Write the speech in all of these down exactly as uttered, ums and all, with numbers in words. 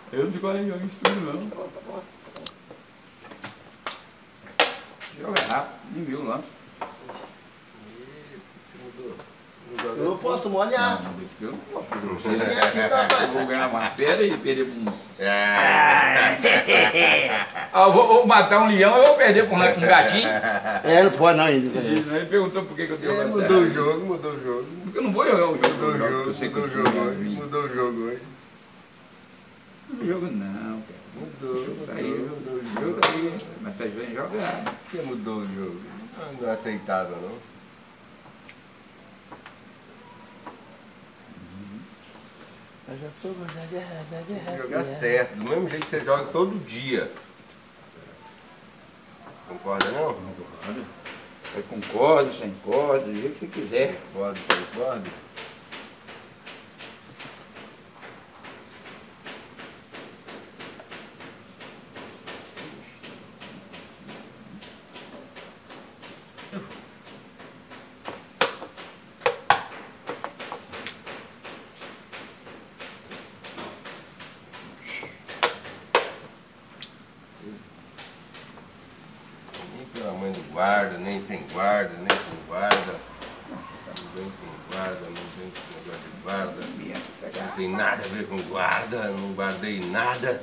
Eu não fico aí jogando tudo não. Joga rápido, nem viu lá. Eu não posso molhar. Não, eu não posso. Eu vou ganhar uma pedra e perder um... Ah, eu vou, vou matar um leão e eu vou perder para um, um gatinho. É, não pode não ainda. Ele perguntou por que, que eu tenho É, mudou o jogo, mudou o jogo. Porque eu não vou jogar o jogo. Mudou o jogo, eu sei que mudou o eu jogo jogo hoje. Mudou o jogo hoje. Não jogo não, cara. Mudou, mudou, Aí, mudou o jogo jogo. aí, mas tá jogando jogar. Por que mudou o jogo? Ah, não é aceitável, não. Mas já foi, mas já guerra, já guerra. Jogar certo, do mesmo jeito que você joga todo dia. Concorda não? Concordo. Eu concordo, sem corda, do jeito que você quiser. Concordo, você concorda? Nem pela mãe do guarda, nem sem guarda, nem com guarda. Não vem com guarda, não vem com esse negócio de guarda. Não tem nada a ver com guarda, não guardei nada.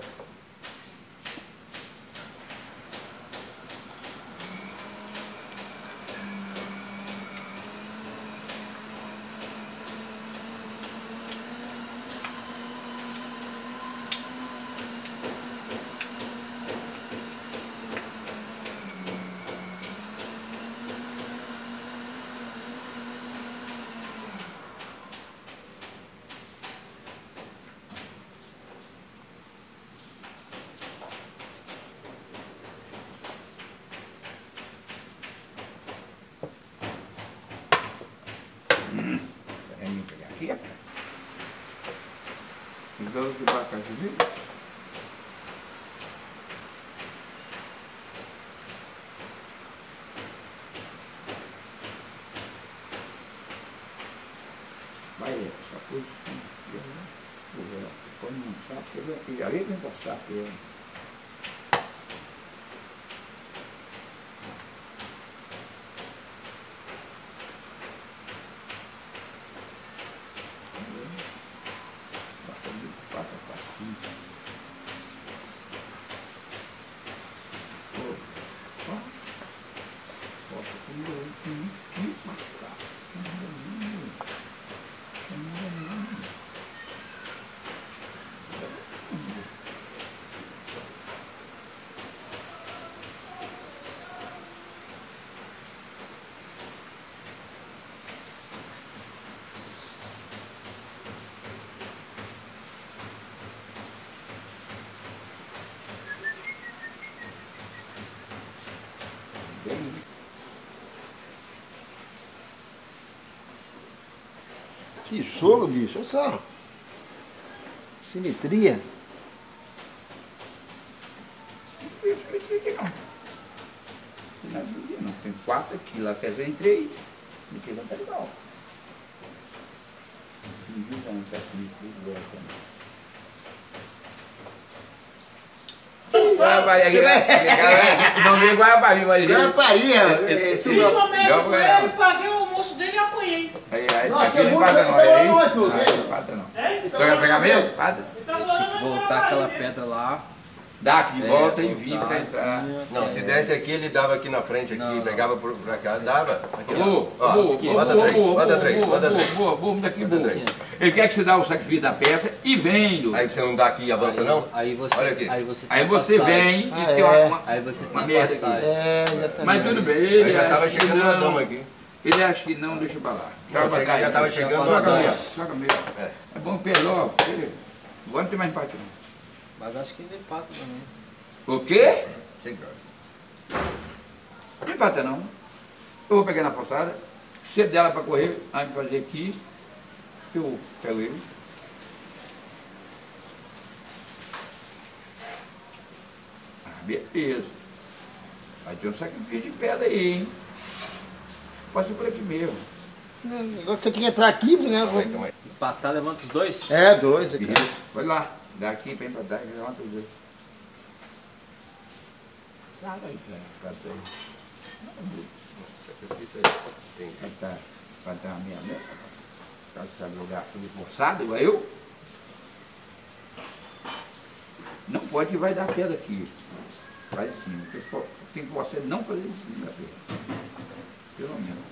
Peraí, vou pegar aqui. Então, o abacaxi, viu? Vai, essa coisa. Põe um saco, e já vem com encostar aqui. Que solo, bicho, olha só. Simetria. Não tem simetria não. Não é simetria não. Tem quatro aqui, lá quer ver em três. Simetria não tá legal. Não não tá simetria também. Não vem Guarapari, mas ele... Guarapari, é. Principalmente com ele, paguei o almoço dele e apanhei. Aí, aí, Nossa, aqui é não muito- empata não, então aí. não é tudo, Não, hein? não empata não. Hein? Você vai pegar mesmo? Empata. Então, Voltar aquela pedra lá. Dá aqui de É, volta e voltar vim pra entrar. aqui, Não, se é. desse aqui, ele dava aqui na frente, aqui, Não, não. pegava por, pra cá, dava. Aqui, Boa, ó. boa, Aqui, boa, bota boa, três, boa, bota boa, três, boa, bota boa, três. boa, boa, daqui, Bota boa. três. Ele quer que você dá o sacrifício da peça e vem, Aí você não dá aqui e avança, não? Aí você, Olha aqui. aí você, tem Aí a você passagem. vem e Ah, tem é. uma, uma, Aí você tem uma a merda passagem. aqui. É, exatamente. Mas tudo bem, Aí ele já tava acha que chegando uma dama não. aqui. Ele acha que não, deixa pra lá. Já Joga pra chega- cá. já aí. tava chegando Joga uma dama. mesmo, joga mesmo. É. É bom perder, porque agora não tem mais empate não. Mas acho que ele empata também. O quê? Chegando. Não empata não. Eu vou pegar na forçada, cedo dela para correr, antes de fazer aqui, eu pego ele. Ah, beleza. Vai ter um sacrifício de pedra aí, hein? Pode ser por aqui mesmo. Agora você tem que entrar aqui, né? Calma aí, calma aí. Empatar, levanta os dois? É, dois aqui. Isso. Vai lá. Daqui vem pra trás, já tudo bem. Traga aí. Pra trás. Tem Vai estar vai estar a minha meta. Tá sabe jogar tudo forçado, igual eu. Não pode que vai dar pedra aqui. Vai de cima. Tem que você não fazer em cima da pedra. Pelo menos.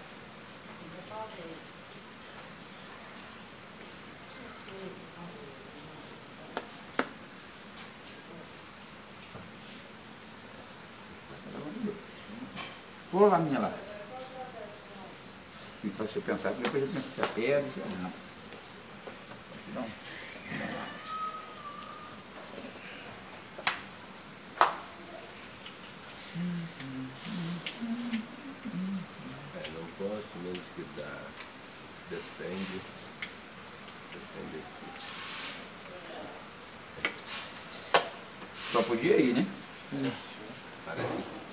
Pô lá, minha lá. E para você pensar, depois eu penso que você perde, você não. Não. É, não posso, menos que dá. Defende. Defende aqui. Só podia ir, né? Parece que sim.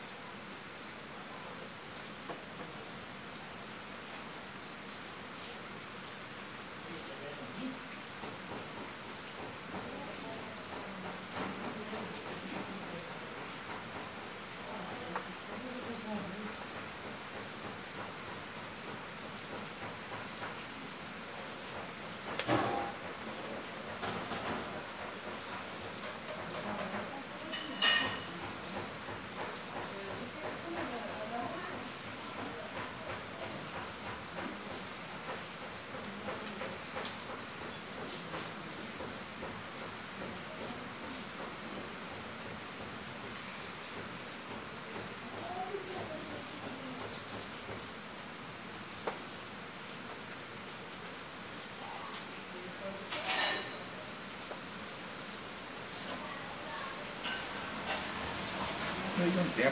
Depois de um tempo.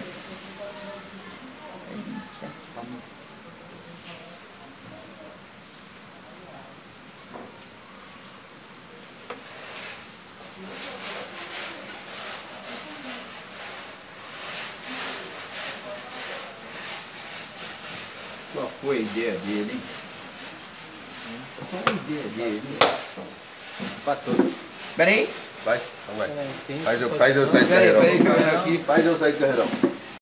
Eita, vamos. Qual foi a ideia dele, hein? Qual foi a ideia dele? Empatou. Peraí. Vai, então vai. Peraí, tem Faz eu, que faz eu fazer- sair do Peraí, carreirão. peraí que eu olho aqui. Faz eu sair do carreirão.